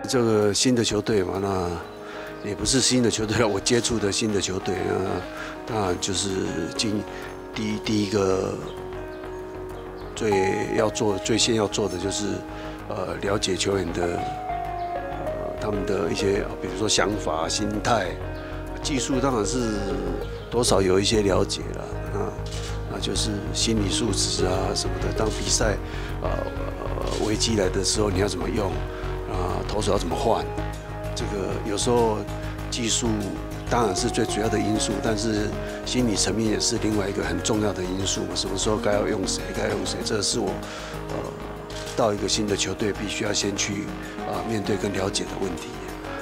这个新的球队嘛，那也不是新的球队了，我接触的新的球队，当然就是第一个最先要做的就是了解球员的他们的一些，比如说想法、心态、技术，当然是多少有一些了解了那就是心理素质啊什么的。当比赛危机来的时候，你要怎么用投手要怎么换？这个有时候技术当然是最主要的因素，但是心理层面也是另外一个很重要的因素。什么时候该要用谁，该用谁，这是我到一个新的球队必须要先去面对跟了解的问题。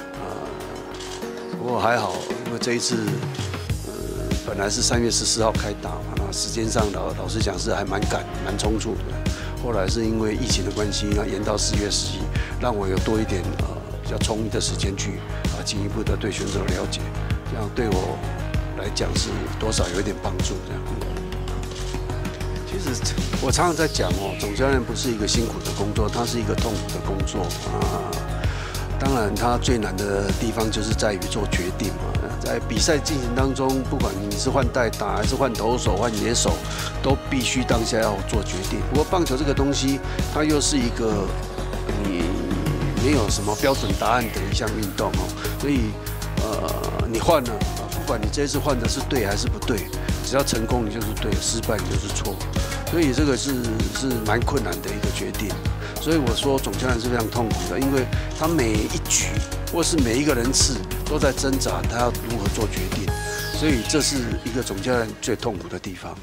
不过还好，因为这一次本来是3月14号开打嘛，那时间上老实讲是还蛮赶、蛮匆促的。后来是因为疫情的关系，那延到4月11，让我有多一点比较充裕的时间去进一步的对选手了解，这样对我来讲是多少有一点帮助。这样，其实我常常在讲总教练不是一个辛苦的工作，它是一个痛苦的工作当然，它最难的地方就是在于做决定嘛。在比赛进行当中，不管你是换代打还是换投手、换野手，都必须当下要做决定。不过棒球这个东西，它又是一个你没有什么标准答案的一项运动所以你换了不管你这次换的是对还是不对，只要成功你就是对，失败你就是错。所以这个是蛮困难的一个决定。所以我说总教练是非常痛苦的，因为他每一局或是每一个人次都在挣扎，他要如何做决定。所以这是一个总教练最痛苦的地方。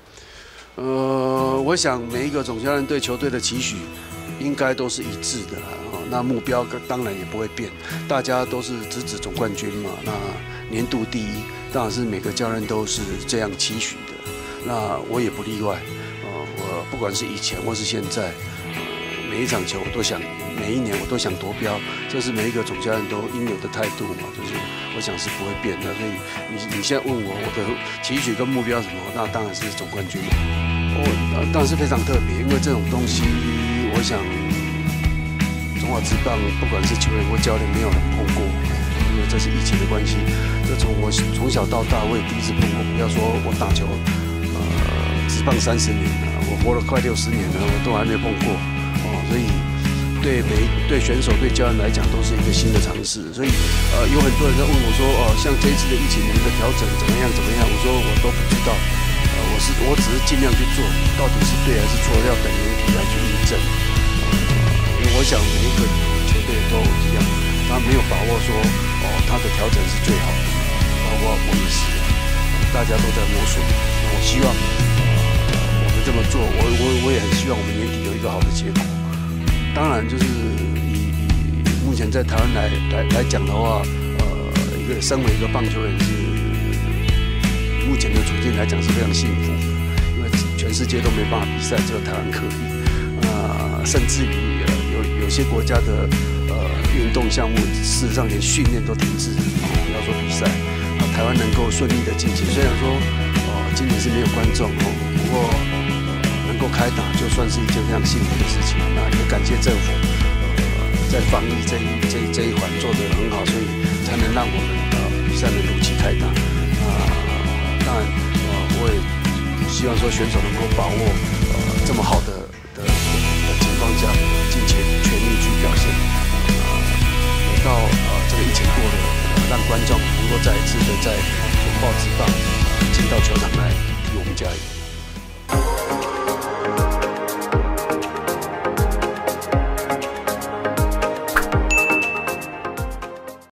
我想每一个总教练对球队的期许应该都是一致的那目标当然也不会变，大家都是直指总冠军嘛。那年度第一，当然是每个教练都是这样期许的。那我也不例外。我不管是以前或是现在。每一场球我都想赢，每一年我都想夺标，这是每一个总教练都应有的态度嘛，就是我想是不会变的。所以你现在问我的期许跟目标什么，那当然是总冠军。当然是非常特别，因为这种东西，我想中华职棒不管是球员或教练，没有人碰过，因为这是疫情的关系。这我从小到大我也第一次碰过，不要说我打球，职棒30年了，我活了快60年了，我都还没碰过。所以对选手、对教练来讲都是一个新的尝试。所以有很多人在问我说，像这一次的疫情，你们的调整怎么样？我说我都不知道，我只是尽量去做，到底是对还是错，要等媒体来去印证。因为我想每一个球队都一样，他没有把握说他的调整是最好的，包括我也是，大家都在摸索。我希望我们这么做，我也很希望我们年底有一个好的结果。当然，就是以目前在台湾来讲的话，身为一个棒球人是目前的处境来讲是非常幸福的，因为全世界都没办法比赛，只有台湾可以。甚至于有些国家的运动项目，事实上连训练都停滞，不要说比赛。台湾能够顺利的进行，虽然说今年是没有观众不过。能够开打就算是一件非常幸福的事情，那也感谢政府，在防疫这一环做得很好，所以才能让我们比赛能如期开打。当然，我也希望说选手能够把握这么好的情况下，尽全力去表现。等到这个疫情过了，让观众能够再一次的在拥抱职棒进到球场来替我们加油。